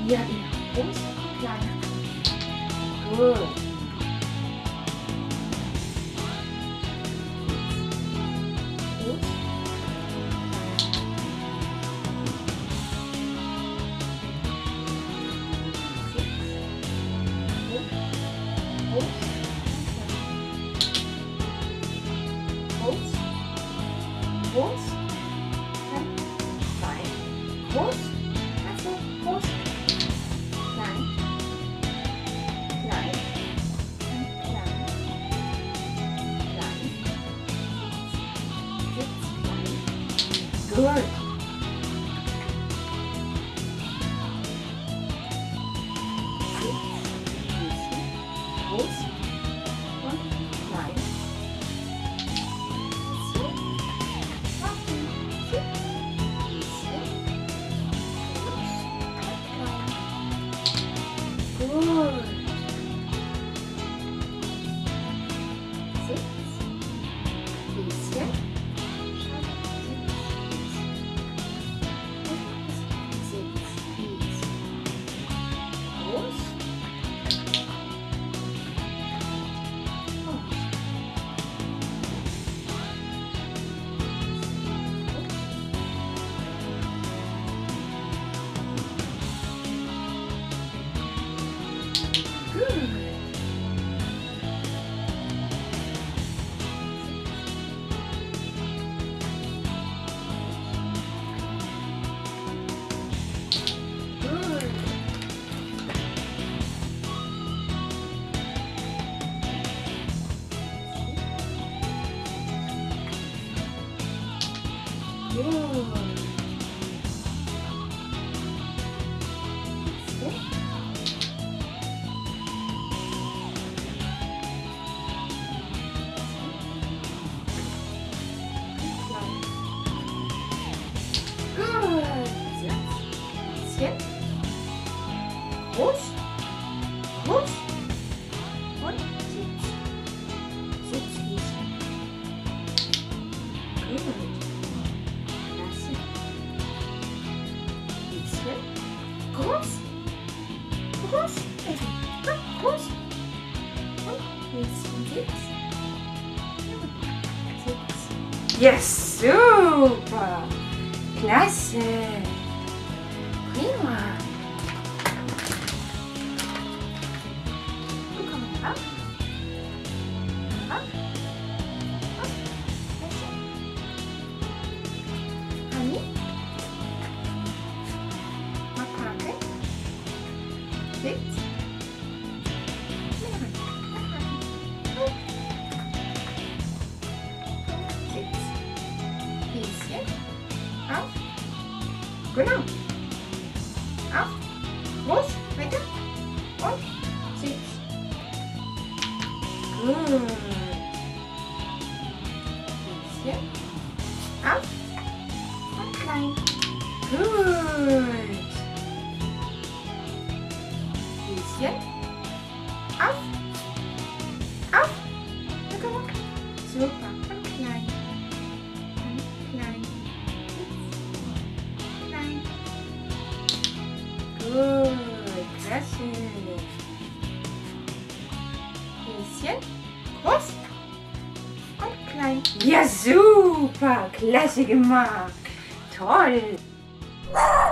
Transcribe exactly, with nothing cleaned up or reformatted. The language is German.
Ja, genau. Groß und klein. Gut. Gut. Groß, klein, klein, groß, also groß, klein, klein, klein, klein, sitz, klein, gut. Groß und klein. Gut. Sitz. Bisschen. Sitz. Sitz. Groß. Groß, groß und Sitz. Sitzkissen. Gut. Klasse. Bisschen. Groß, groß, groß und bisschen Sitz. Sitz. Yes, super. Klasse. Prima. Up. Up. Up. Honey. Makake. Sitz. Sitz. Bisschen. Auf. Genau. Auf. Los. Weiter. Und Sitz. Gut. Bisschen. Auf. Und klein. Gut. Bisschen. Auf. Auf. Ja, komm mal. Super. Und klein. Und klein. Klein. Gut. Klasse. Bisschen. Groß und klein. Ja, super. Klasse gemacht. Toll.